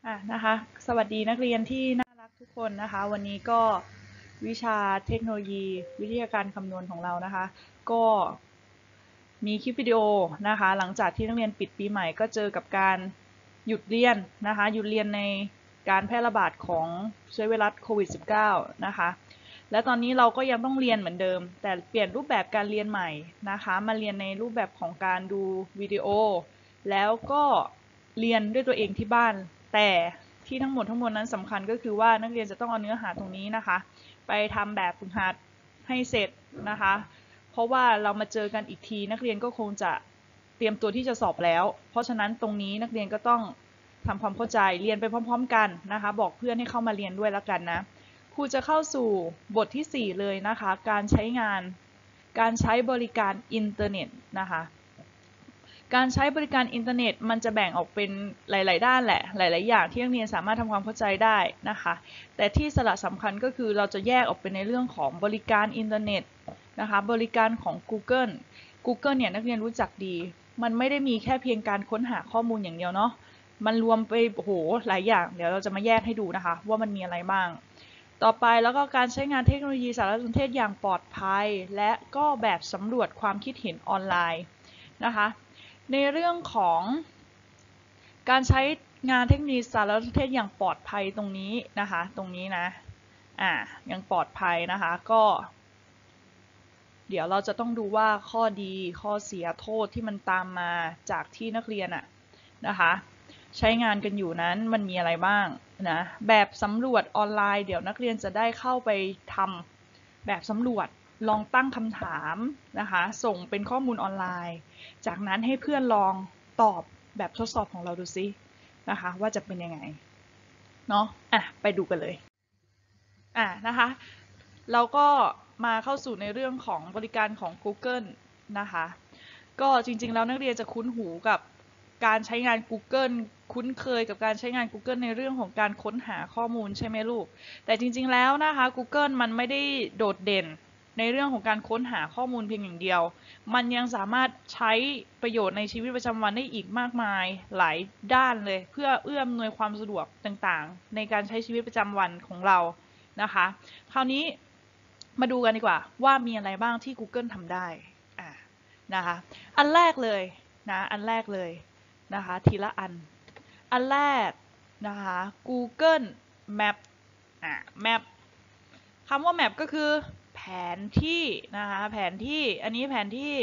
นะคะสวัสดีนักเรียนที่น่ารักทุกคนนะคะวันนี้ก็วิชาเทคโนโลยีวิทยาการคำนวณของเรานะคะก็มีคลิปวิดีโอนะคะหลังจากที่นักเรียนปิดปีใหม่ก็เจอกับการหยุดเรียนนะคะหยุดเรียนในการแพร่ระบาดของเชื้อไวรัสโควิด -19 นะคะและตอนนี้เราก็ยังต้องเรียนเหมือนเดิมแต่เปลี่ยนรูปแบบการเรียนใหม่นะคะมาเรียนในรูปแบบของการดูวิดีโอแล้วก็เรียนด้วยตัวเองที่บ้านแต่ที่ทั้งหมดทั้งมวลนั้นสำคัญก็คือว่านักเรียนจะต้องเอาเนื้อหาตรงนี้นะคะไปทำแบบฝึกหัดให้เสร็จนะคะเพราะว่าเรามาเจอกันอีกทีนักเรียนก็คงจะเตรียมตัวที่จะสอบแล้วเพราะฉะนั้นตรงนี้นักเรียนก็ต้องทำความเข้าใจเรียนไปพร้อมๆกันนะคะบอกเพื่อนให้เข้ามาเรียนด้วยแล้วกันนะครูจะเข้าสู่บทที่4เลยนะคะการใช้บริการอินเทอร์เน็ตนะคะการใช้บริการอินเทอร์เน็ตมันจะแบ่งออกเป็นหลายๆด้านแหละหลายๆอย่างที่นักเรียนสามารถทำความเข้าใจได้นะคะแต่ที่สาระสำคัญก็คือเราจะแยกออกเป็นในเรื่องของบริการอินเทอร์เน็ตนะคะบริการของ Google เนี่ยนักเรียนรู้จักดีมันไม่ได้มีแค่เพียงการค้นหาข้อมูลอย่างเดียวเนาะมันรวมไปโอ้โหหลายอย่างเดี๋ยวเราจะมาแยกให้ดูนะคะว่ามันมีอะไรบ้างต่อไปแล้วก็การใช้งานเทคโนโลยีสารสนเทศอย่างปลอดภัยและก็แบบสำรวจความคิดเห็นออนไลน์นะคะในเรื่องของการใช้งานเทคโนโลยีสารสนเทศอย่างปลอดภัยตรงนี้นะคะตรงนี้นะยังปลอดภัยนะคะก็เดี๋ยวเราจะต้องดูว่าข้อดีข้อเสียโทษที่มันตามมาจากที่นักเรียนนะคะใช้งานกันอยู่นั้นมันมีอะไรบ้างนะแบบสำรวจออนไลน์เดี๋ยวนักเรียนจะได้เข้าไปทำแบบสำรวจลองตั้งคำถามนะคะส่งเป็นข้อมูลออนไลน์จากนั้นให้เพื่อนลองตอบแบบทดสอบของเราดูซินะคะว่าจะเป็นยังไงเนาะไปดูกันเลยนะคะเราก็มาเข้าสู่ในเรื่องของบริการของ Google นะคะก็จริงๆแล้วนักเรียนจะคุ้นหูกับการใช้งาน Google คุ้นเคยกับการใช้งาน Google ในเรื่องของการค้นหาข้อมูลใช่ไหมลูกแต่จริงๆแล้วนะคะ Google มันไม่ได้โดดเด่นในเรื่องของการค้นหาข้อมูลเพียงอย่างเดียวมันยังสามารถใช้ประโยชน์ในชีวิตประจำวันได้อีกมากมายหลายด้านเลยเพื่อเอื้ออำนวยความสะดวกต่างๆในการใช้ชีวิตประจำวันของเรานะคะคราวนี้มาดูกันดีกว่าว่ามีอะไรบ้างที่ Google ทำได้นะคะอันแรกเลยนะคะทีละอันแรกนะคะ Google Map Map คำว่า Map ก็คือแผนที่นะคะแผนที่อันนี้แผนที่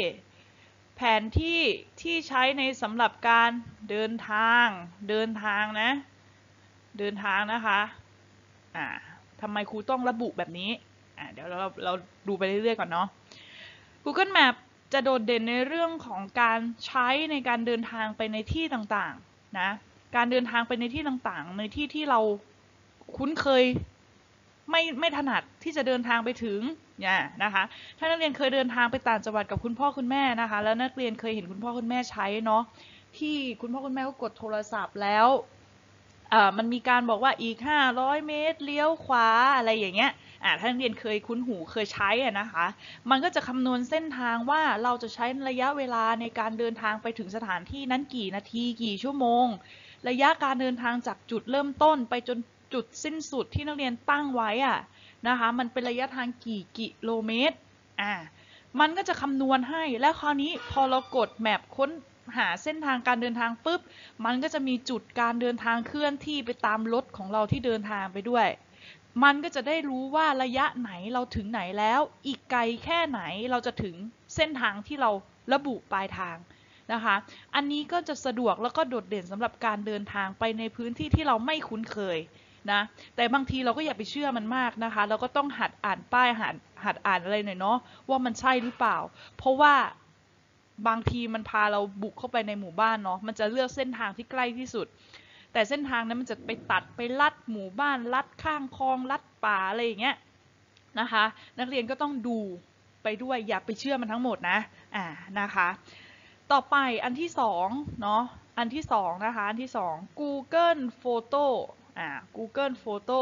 ที่ใช้ในสำหรับการเดินทางนะเดินทางนะคะทำไมครูต้องระบุแบบนี้เดี๋ยวเราดูไปเรื่อยๆก่อนเนาะ Google Map จะโดดเด่นในเรื่องของการใช้ในการเดินทางไปในที่ต่างๆนะการเดินทางไปในที่ต่างๆในที่ที่เราคุ้นเคยไม่ถนัดที่จะเดินทางไปถึงเนี่ยนะคะถ้านักเรียนเคยเดินทางไปต่างจังหวัดกับคุณพ่อคุณแม่นะคะแล้วนักเรียนเคยเห็นคุณพ่อคุณแม่ใช้เนาะที่คุณพ่อคุณแม่ก็กดโทรศัพท์แล้วมันมีการบอกว่าอีก500 เมตรเลี้ยวขวาอะไรอย่างเงี้ยถ้านักเรียนเคยคุ้นหูเคยใช้นะคะมันก็จะคำนวณเส้นทางว่าเราจะใช้ระยะเวลาในการเดินทางไปถึงสถานที่นั้นกี่นาทีกี่ชั่วโมงระยะการเดินทางจากจุดเริ่มต้นไปจนจุดสิ้นสุดที่นักเรียนตั้งไว้นะคะมันเป็นระยะทางกี่กิโลเมตรมันก็จะคำนวณให้แล้วคราวนี้พอเรากดแมปค้นหาเส้นทางการเดินทางปุ๊บมันก็จะมีจุดการเดินทางเคลื่อนที่ไปตามรถของเราที่เดินทางไปด้วยมันก็จะได้รู้ว่าระยะไหนเราถึงไหนแล้วอีกไกลแค่ไหนเราจะถึงเส้นทางที่เราระบุปลายทางนะคะอันนี้ก็จะสะดวกแล้วก็โดดเด่นสำหรับการเดินทางไปในพื้นที่ที่เราไม่คุ้นเคยนะแต่บางทีเราก็อย่าไปเชื่อมันมากนะคะเราก็ต้องหัดอ่านป้ายหัดอ่านอะไรหน่อยเนาะว่ามันใช่หรือเปล่าเพราะว่าบางทีมันพาเราบุกเข้าไปในหมู่บ้านเนาะมันจะเลือกเส้นทางที่ใกล้ที่สุดแต่เส้นทางนั้นมันจะไปตัดไปลัดหมู่บ้านลัดข้างคลองลัดป่าอะไรอย่างเงี้ยนะคะนักเรียนก็ต้องดูไปด้วยอย่าไปเชื่อมันทั้งหมดนะนะคะต่อไปอันที่สองเนาะอันที่สองนะคะอันที่สอง Google Photo Google Photo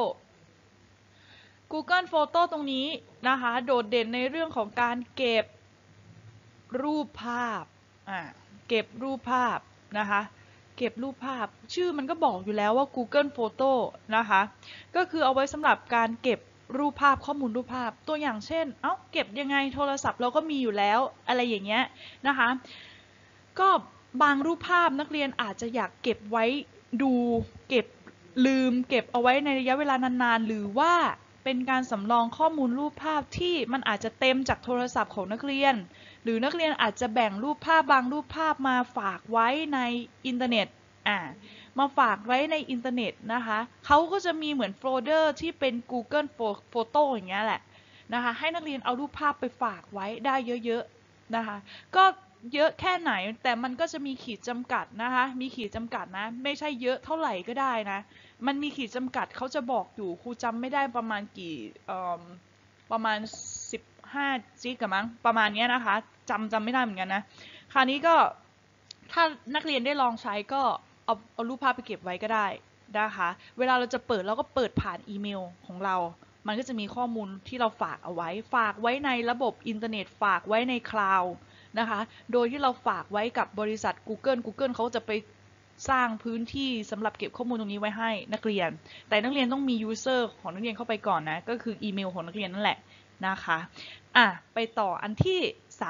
Google Photo ตรงนี้นะคะโดดเด่นในเรื่องของการเก็บรูปภาพเก็บรูปภาพนะคะเก็บรูปภาพชื่อมันก็บอกอยู่แล้วว่า Google Photo นะคะก็คือเอาไว้สำหรับการเก็บรูปภาพข้อมูลรูปภาพตัวอย่างเช่นเก็บยังไงโทรศัพท์เราก็มีอยู่แล้วอะไรอย่างเงี้ยนะคะก็บางรูปภาพนักเรียนอาจจะอยากเก็บไว้ดูเก็บลืมเก็บเอาไว้ในระยะเวลานานๆหรือว่าเป็นการสำรองข้อมูลรูปภาพที่มันอาจจะเต็มจากโทรศัพท์ของนักเรียนหรือนักเรียนอาจจะแบ่งรูปภาพบางรูปภาพมาฝากไว้ในอินเทอร์เน็ตมาฝากไว้ในอินเทอร์เน็ตนะคะเขาก็จะมีเหมือนโฟลเดอร์ที่เป็น Google Photo อย่างเงี้ยแหละนะคะให้นักเรียนเอารูปภาพไปฝากไว้ได้เยอะๆนะคะก็เยอะแค่ไหนแต่มันก็จะมีขีดจำกัดนะคะมีขีดจำกัดนะไม่ใช่เยอะเท่าไหร่ก็ได้นะมันมีขีดจำกัดเขาจะบอกอยู่ครูจำไม่ได้ประมาณกี่ประมาณ15 จิกมั้งประมาณนี้นะคะจำไม่ได้เหมือนกันนะคราวนี้ก็ถ้านักเรียนได้ลองใช้ก็เอารูปภาพไปเก็บไว้ก็ได้นะคะเวลาเราจะเปิดเราก็เปิดผ่านอีเมลของเรามันก็จะมีข้อมูลที่เราฝากเอาไว้ฝากไว้ในระบบอินเทอร์เน็ตฝากไว้ในคลาวด์นะคะโดยที่เราฝากไว้กับบริษัท Google เขาจะไปสร้างพื้นที่สำหรับเก็บข้อมูลตรงนี้ไว้ให้นักเรียนแต่นักเรียนต้องมี user ของนักเรียนเข้าไปก่อนนะก็คืออีเมลของนักเรียนนั่นแหละนะคะไปต่ออันที่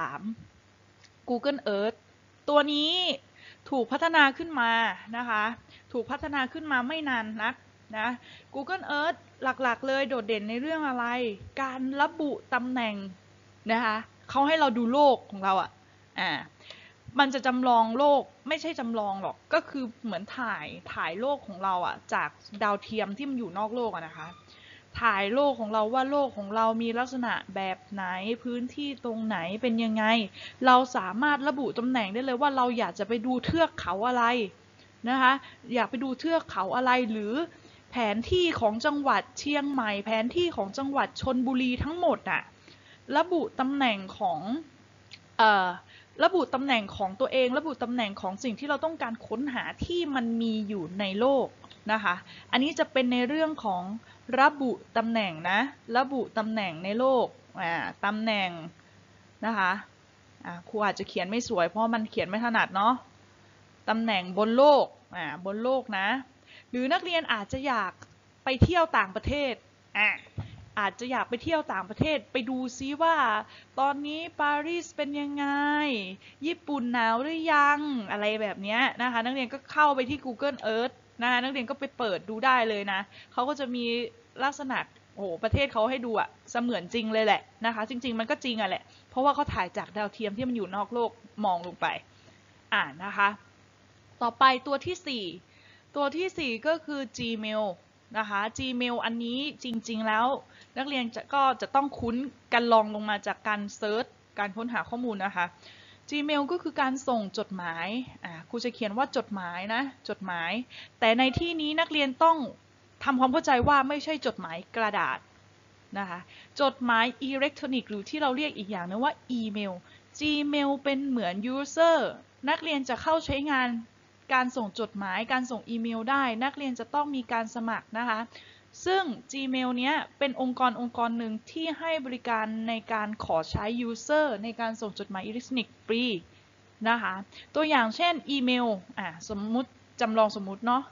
3 Google Earth ตัวนี้ถูกพัฒนาขึ้นมานะคะถูกพัฒนาขึ้นมาไม่นานนักนะ Google Earth หลักๆเลยโดดเด่นในเรื่องอะไรการระบุตำแหน่งนะคะเขาให้เราดูโลกของเรามันจะจำลองโลกไม่ใช่จำลองหรอกก็คือเหมือนถ่ายโลกของเราจากดาวเทียมที่มันอยู่นอกโลกนะคะถ่ายโลกของเราว่าโลกของเรามีลักษณะแบบไหนพื้นที่ตรงไหนเป็นยังไงเราสามารถระบุตำแหน่งได้เลยว่าเราอยากจะไปดูเทือกเขาอะไรนะคะอยากไปดูเทือกเขาอะไรหรือแผนที่ของจังหวัดเชียงใหม่แผนที่ของจังหวัดชลบุรีทั้งหมดระบุตำแหน่งของระบุตำแหน่งของตัวเองระบุตำแหน่งของสิ่งที่เราต้องการค้นหาที่มันมีอยู่ในโลกนะคะอันนี้จะเป็นในเรื่องของระบุตำแหน่งนะระบุตำแหน่งในโลกตำแหน่งนะคะครูอาจจะเขียนไม่สวยเพราะมันเขียนไม่ถนัดเนาะตำแหน่งบนโลกบนโลกนะหรือนักเรียนอาจจะอยากไปเที่ยวต่างประเทศอาจจะอยากไปเที่ยวต่างประเทศไปดูซิว่าตอนนี้ปารีสเป็นยังไงญี่ปุ่นหนาวหรือยังอะไรแบบนี้นะคะนักเรียนก็เข้าไปที่ Google Earth นะคะนักเรียนก็ไปเปิดดูได้เลยนะเขาก็จะมีลักษณะประเทศเขาให้ดูเสมือนจริงเลยแหละนะคะจริงๆมันก็จริงแหละเพราะว่าเขาถ่ายจากดาวเทียมที่มันอยู่นอกโลกมองลงไปนะคะต่อไปตัวที่4ก็คือ Gmail นะคะ Gmail อันนี้จริงๆแล้วนักเรียนก็จะต้องคุ้นกันลองลงมาจากการเซิร์ชการค้นหาข้อมูลนะคะ Gmail ก็คือการส่งจดหมายครูจะเขียนว่าจดหมายนะจดหมายแต่ในที่นี้นักเรียนต้องทำความเข้าใจว่าไม่ใช่จดหมายกระดาษนะคะจดหมายอิเล็กทรอนิกส์หรือที่เราเรียกอีกอย่างนึงว่าอีเมล Gmail เป็นเหมือน user นักเรียนจะเข้าใช้งานการส่งจดหมายการส่งอีเมลได้นักเรียนจะต้องมีการสมัครนะคะซึ่ง Gmail เนี้ยเป็นองค์กรหนึ่งที่ให้บริการในการขอใช้ user ในการส่งจดหมายอิเล็กทรอนิกส์ฟรีนะคะตัวอย่างเช่นอีเมลสมมุติจำลองสมมุติเนาะ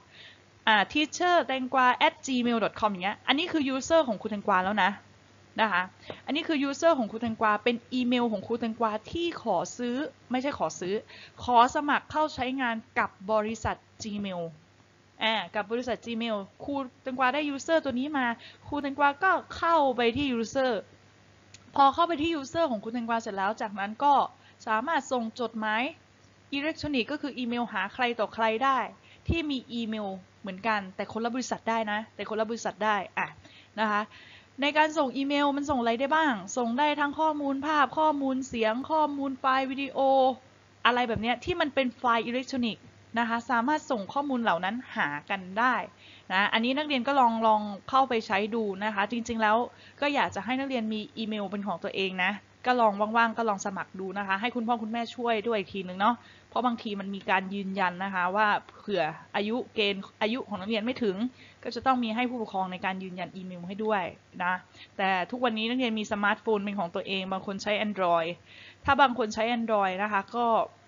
teacher.tengua@gmail.com อย่างเงี้ยอันนี้คือ user ของครูแตงกวาแล้วนะคะอันนี้คือ user ของครูแตงกวาเป็นอีเมลของครูแตงกวาที่ขอสมัครเข้าใช้งานกับบริษัท Gmail กับบริษัท Gmail ครูแตงกวาได้ user ตัวนี้มาครูแตงกวาก็เข้าไปที่ user พอเข้าไปที่ user ของครูแตงกวาเสร็จแล้วจากนั้นก็สามารถส่งจดหมายอิเล็กทรอนิกส์ก็คืออีเมลหาใครต่อใครได้ที่มีอีเมลเหมือนกันแต่คนละบริษัทได้นะแต่คนละบริษัทได้นะคะในการส่งอีเมลมันส่งอะไรได้บ้างส่งได้ทั้งข้อมูลภาพข้อมูลเสียงข้อมูลไฟล์วิดีโออะไรแบบนี้ที่มันเป็นไฟล์อิเล็กทรอนิกส์นะคะสามารถส่งข้อมูลเหล่านั้นหากันได้นะอันนี้นักเรียนก็ลองเข้าไปใช้ดูนะคะจริงๆแล้วก็อยากจะให้นักเรียนมีอีเมลเป็นของตัวเองนะก็ลองว่างๆก็ลองสมัครดูนะคะให้คุณพ่อคุณแม่ช่วยด้วยอีกทีนึงเนาะเพราะบางทีมันมีการยืนยันนะคะว่าเผื่อเกณฑ์อายุของนักเรียนไม่ถึงก็จะต้องมีให้ผู้ปกครองในการยืนยันอีเมลให้ด้วยนะแต่ทุกวันนี้นักเรียนมีสมาร์ทโฟนเป็นของตัวเองบางคนใช้ Android ถ้าบางคนใช้ Android นะคะก็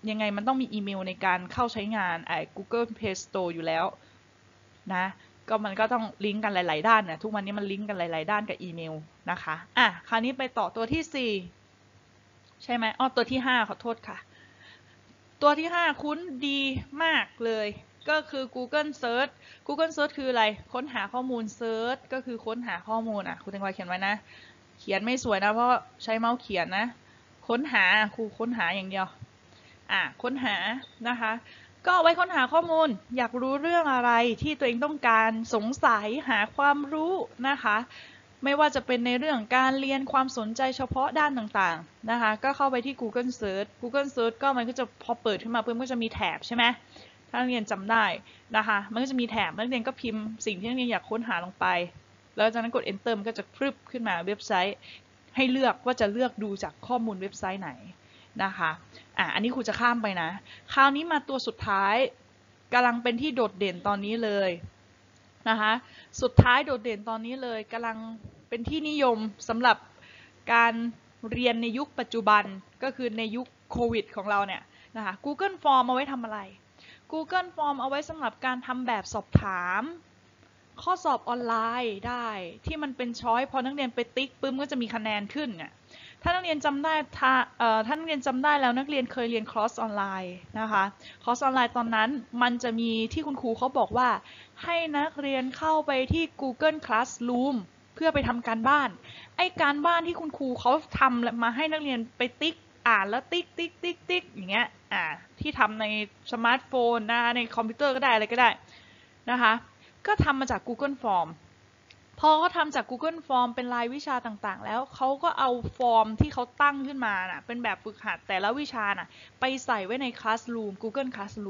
ยังไงมันต้องมีอีเมลในการเข้าใช้งานGoogle Play Store อยู่แล้วนะก็มันก็ต้องลิงก์กันหลายๆด้านเนี่ยทุกวันนี้มันลิงก์กันหลายๆด้านกับอีเมลนะคะคราวนี้ไปต่อตัวที่4ใช่ไหมตัวที่5ขอโทษค่ะตัวที่5คุ้นดีมากเลยก็คือ Google Search Google Search คืออะไรค้นหาข้อมูล Search ก็คือค้นหาข้อมูลคุณแตงกวาเขียนไว้นะเขียนไม่สวยนะเพราะใช้เมาส์เขียนนะค้นหาครูค้นหาอย่างเดียวค้นหานะคะก็ไว้ค้นหาข้อมูลอยากรู้เรื่องอะไรที่ตัวเองต้องการสงสัยหาความรู้นะคะไม่ว่าจะเป็นในเรื่องการเรียนความสนใจเฉพาะด้านต่างๆนะคะก็เข้าไปที่ Google Search ก็มันก็จะพอเปิดขึ้นมาเพิ่มก็จะมีแถบใช่ไหมถ้านักเรียนจำได้นะคะมันก็จะมีแถบนักเรียนก็พิมพ์สิ่งที่นักเรียนอยากค้นหาลงไปแล้วจากนั้นกด Enter มันก็จะพรึบขึ้นมาเว็บไซต์ให้เลือกว่าจะเลือกดูจากข้อมูลเว็บไซต์ไหนนะคะอันนี้ครูจะข้ามไปนะคราวนี้มาตัวสุดท้ายกำลังเป็นที่โดดเด่นตอนนี้เลยนะคะสุดท้ายโดดเด่นตอนนี้เลยกำลังเป็นที่นิยมสำหรับการเรียนในยุคปัจจุบันก็คือในยุคโควิดของเราเนี่ยนะคะ Google Form เอาไว้ทำอะไร Google Form เอาไว้สำหรับการทำแบบสอบถามข้อสอบออนไลน์ได้ที่มันเป็นช้อยพอนักเรียนไปติ๊กปุ๊บก็จะมีคะแนนขึ้นเนี่ยถ้านักเรียนจำได้ถ้านักเรียนจำได้แล้วนักเรียนเคยเรียนคอร์สออนไลน์นะคะคอร์สออนไลน์ตอนนั้นมันจะมีที่คุณครูเขาบอกว่าให้นักเรียนเข้าไปที่ Google Classroom เพื่อไปทำการบ้านไอ้การบ้านที่คุณครูเขาทำมาให้นักเรียนไปติ๊กอ่านแล้วติ๊กติ๊กติ๊กติ๊กอย่างเงี้ยที่ทำในสมาร์ทโฟนนะคะในคอมพิวเตอร์ก็ได้อะไรก็ได้นะคะก็ทำมาจาก Google Form พอเขาทำจาก Google Form เป็นรายวิชาต่างๆแล้วเขาก็เอาฟอร์มที่เขาตั้งขึ้นมาเป็นแบบฝึกหัดแต่ละวิชาไปใส่ไว้ใน Classroom Google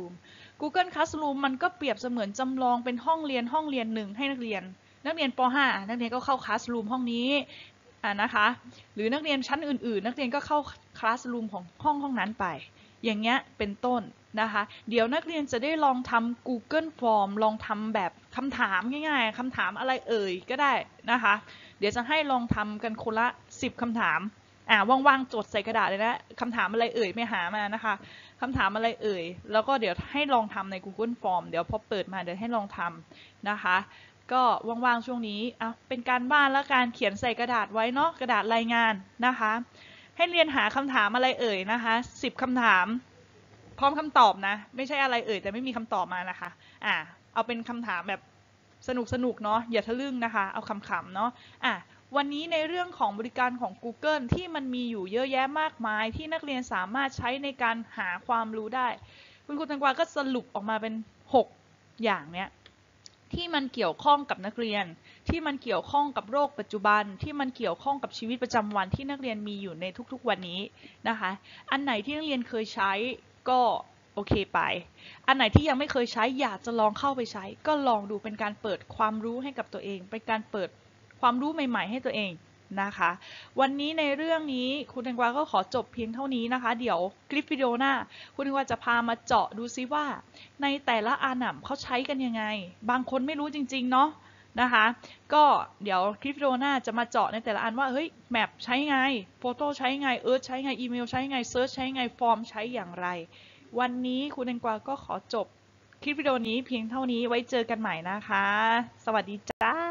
Classroom มันก็เปรียบเสมือนจำลองเป็นห้องเรียนหนึ่งให้นักเรียนป .5 นักเรียนก็เข้า Classroom ห้องนี้นะคะหรือนักเรียนชั้นอื่นๆนักเรียนก็เข้า Classroom ของห้องนั้นไปอย่างเงี้ยเป็นต้นนะคะเดี๋ยวนักเรียนจะได้ลองทำ Google Form ลองทำแบบคำถามง่ายๆคำถามอะไรเอ่ยก็ได้นะคะเดี๋ยวจะให้ลองทำกันคนละ10คำถามว่างๆจดใส่กระดาษเลยนะคำถามอะไรเอ่ยไม่หามานะคะคำถามอะไรเอ่ยแล้วก็เดี๋ยวให้ลองทำใน Google Form เดี๋ยวพอเปิดมาเดี๋ยวให้ลองทำนะคะก็ว่างๆช่วงนี้เป็นการบ้านและการเขียนใส่กระดาษไว้เนาะกระดาษรายงานนะคะให้เรียนหาคำถามอะไรเอ่ยนะคะ10คำถามพร้อมคำตอบนะไม่ใช่อะไรเอ่ยแต่ไม่มีคำตอบมานะคะเอาเป็นคำถามแบบสนุกเนาะอย่าทะลึ่งนะคะเอาขำๆเนาะวันนี้ในเรื่องของบริการของ Google ที่มันมีอยู่เยอะแยะมากมายที่นักเรียนสามารถใช้ในการหาความรู้ได้คุณครูแตงกวาก็สรุปออกมาเป็น6อย่างเนี้ยที่มันเกี่ยวข้องกับนักเรียนที่มันเกี่ยวข้องกับโรคปัจจุบันที่มันเกี่ยวข้องกับชีวิตประจำวันที่นักเรียนมีอยู่ในทุกๆวันนี้นะคะอันไหนที่นักเรียนเคยใช้ก็โอเคไปอันไหนที่ยังไม่เคยใช้อยากจะลองเข้าไปใช้ก็ลองดูเป็นการเปิดความรู้ให้กับตัวเองเป็นการเปิดความรู้ใหม่ๆให้ตัวเองนะคะวันนี้ในเรื่องนี้คุณแตงกวาก็ขอจบเพียงเท่านี้นะคะเดี๋ยวคลิปวิดีโอหน้าคุณแตงกวาจะพามาเจาะดูซิว่าในแต่ละอันเขาใช้กันยังไงบางคนไม่รู้จริงๆเนาะนะคะก็เดี๋ยวคลิปวิดีโอหน้าจะมาเจาะในแต่ละอันว่าเฮ้ยแมปใช้ไงโฟโต้ใช้ไงใช้ไงอีเมลใช้ไงเซิร์ชใช้ไงฟอร์มใช้อย่างไรวันนี้คุณแตงกวาก็ขอจบคลิปวิดีโอนี้เพียงเท่านี้ไว้เจอกันใหม่นะคะสวัสดีจ้า